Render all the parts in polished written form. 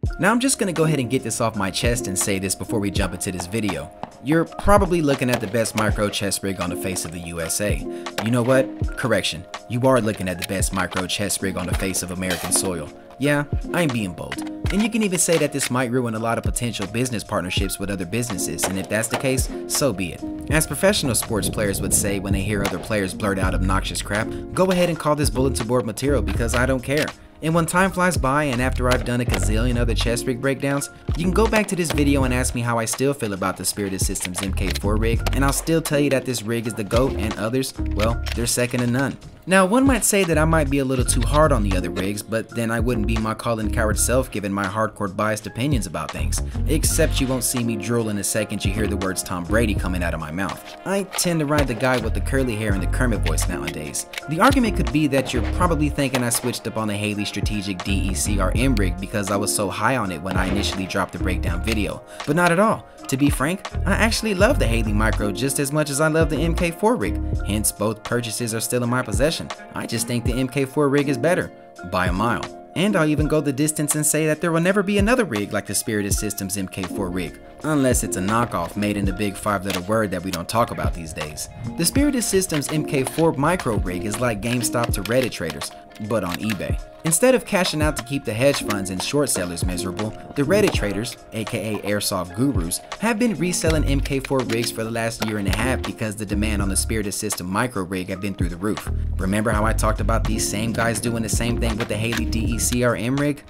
Now I'm just gonna go ahead and get this off my chest and say this before we jump into this video. You're probably looking at the best micro chest rig on the face of the USA. You know what? Correction. You are looking at the best micro chest rig on the face of American soil. Yeah, I'm being bold. And you can even say that this might ruin a lot of potential business partnerships with other businesses, and if that's the case, so be it. As professional sports players would say when they hear other players blurt out obnoxious crap, go ahead and call this bulletin board material because I don't care. And when time flies by and after I've done a gazillion other chest rig breakdowns, you can go back to this video and ask me how I still feel about the Spirited Systems MK4 rig, and I'll still tell you that this rig is the GOAT and others, well, they're second to none. Now, one might say that I might be a little too hard on the other rigs, but then I wouldn't be my Colin Cowherd self given my hardcore biased opinions about things. Except you won't see me drool in the second you hear the words Tom Brady coming out of my mouth. I tend to ride the guy with the curly hair and the Kermit voice nowadays. The argument could be that you're probably thinking I switched up on the Haley Strategic DECRM rig because I was so high on it when I initially dropped the breakdown video. But not at all. To be frank, I actually love the Haley Micro just as much as I love the MK4 rig, hence both purchases are still in my possession. I just think the MK4 rig is better, by a mile. And I'll even go the distance and say that there will never be another rig like the Spirited Systems MK4 rig, unless it's a knockoff made in the big 5-letter word that we don't talk about these days. The Spirited Systems MK4 Micro rig is like GameStop to Reddit traders, but on eBay. Instead of cashing out to keep the hedge funds and short sellers miserable, the Reddit traders, aka airsoft gurus, have been reselling MK4 rigs for the last year and a half because the demand on the Spirited System Micro rig have been through the roof. Remember how I talked about these same guys doing the same thing with the Haley DECRM rig?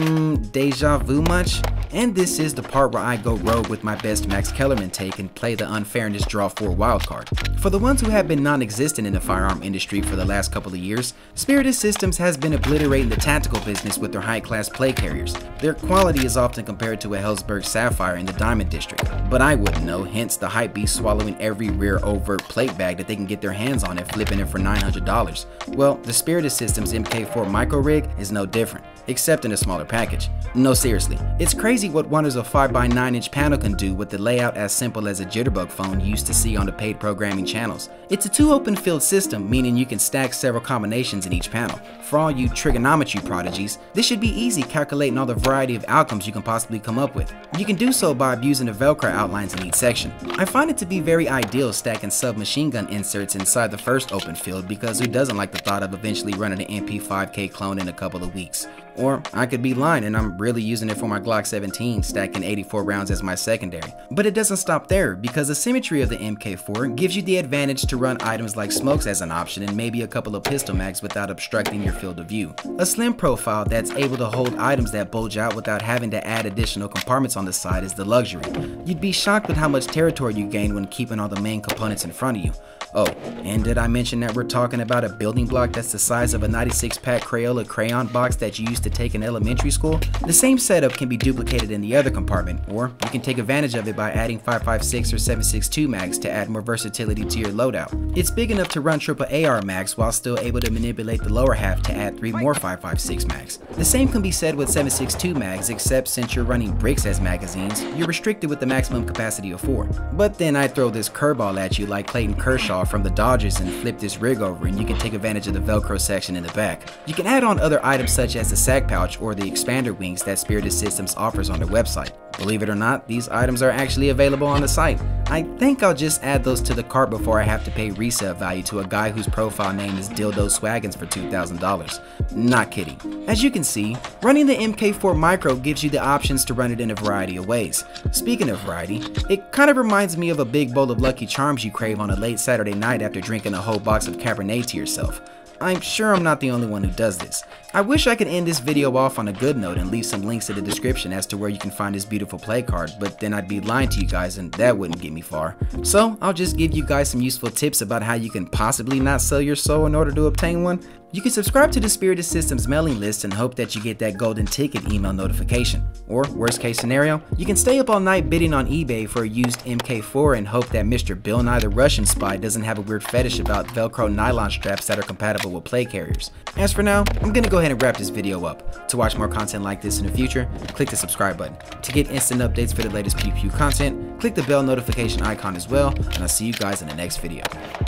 Deja vu much? And this is the part where I go rogue with my best Max Kellerman take and play the unfairness draw 4 wildcard. For the ones who have been non-existent in the firearm industry for the last couple of years, Spirited Systems has been obliterating the tactical business with their high-class play carriers. Their quality is often compared to a Helzberg Sapphire in the Diamond District, but I wouldn't know, hence the hype beast swallowing every rear overt plate bag that they can get their hands on and flipping it for $900. Well, the Spirited Systems MK4 Micro rig is no different, except in a smaller package. No, seriously, it's crazy what wonders a 5x9-inch panel can do with the layout as simple as a jitterbug phone you used to see on the paid programming channels. It's a 2 open field system, meaning you can stack several combinations in each panel. For all you trigonometry prodigies, this should be easy calculating all the variety of outcomes you can possibly come up with. You can do so by abusing the Velcro outlines in each section. I find it to be very ideal stacking submachine gun inserts inside the first open field because who doesn't like the thought of eventually running an MP5K clone in a couple of weeks? Or I could be lying and I'm really using it for my Glock 17, stacking 84 rounds as my secondary. But it doesn't stop there, because the symmetry of the MK4 gives you the advantage to run items like smokes as an option and maybe a couple of pistol mags without obstructing your field of view. A slim profile that's able to hold items that bulge out without having to add additional compartments on the side is the luxury. You'd be shocked with how much territory you gain when keeping all the main components in front of you. Oh, and did I mention that we're talking about a building block that's the size of a 96-pack Crayola crayon box that you used to take in elementary school? The same setup can be duplicated in the other compartment, or you can take advantage of it by adding 5.56 or 7.62 mags to add more versatility to your loadout. It's big enough to run triple AR mags while still able to manipulate the lower half to add 3 more 5.56 mags. The same can be said with 7.62 mags, except since you're running bricks as magazines, you're restricted with the maximum capacity of 4. But then I throw this curveball at you like Clayton Kershaw from the Dodgers and flip this rig over and you can take advantage of the Velcro section in the back. You can add on other items such as the sack pouch or the expander wings that Spirited Systems offers on their website. Believe it or not, these items are actually available on the site. I think I'll just add those to the cart before I have to pay resale value to a guy whose profile name is Dildo Swaggins for $2,000. Not kidding. As you can see, running the MK4 Micro gives you the options to run it in a variety of ways. Speaking of variety, it kind of reminds me of a big bowl of Lucky Charms you crave on a late Saturday night after drinking a whole box of Cabernet to yourself. I'm sure I'm not the only one who does this. I wish I could end this video off on a good note and leave some links in the description as to where you can find this beautiful play card, but then I'd be lying to you guys and that wouldn't get me far. So I'll just give you guys some useful tips about how you can possibly not sell your soul in order to obtain one. You can subscribe to the Spirited Systems mailing list and hope that you get that golden ticket email notification. Or, worst case scenario, you can stay up all night bidding on eBay for a used MK4 and hope that Mr. Bill Nye the Russian spy doesn't have a weird fetish about Velcro nylon straps that are compatible with play carriers. As for now, I'm gonna go ahead and wrap this video up. To watch more content like this in the future, click the subscribe button. To get instant updates for the latest PewPew content, click the bell notification icon as well, and I'll see you guys in the next video.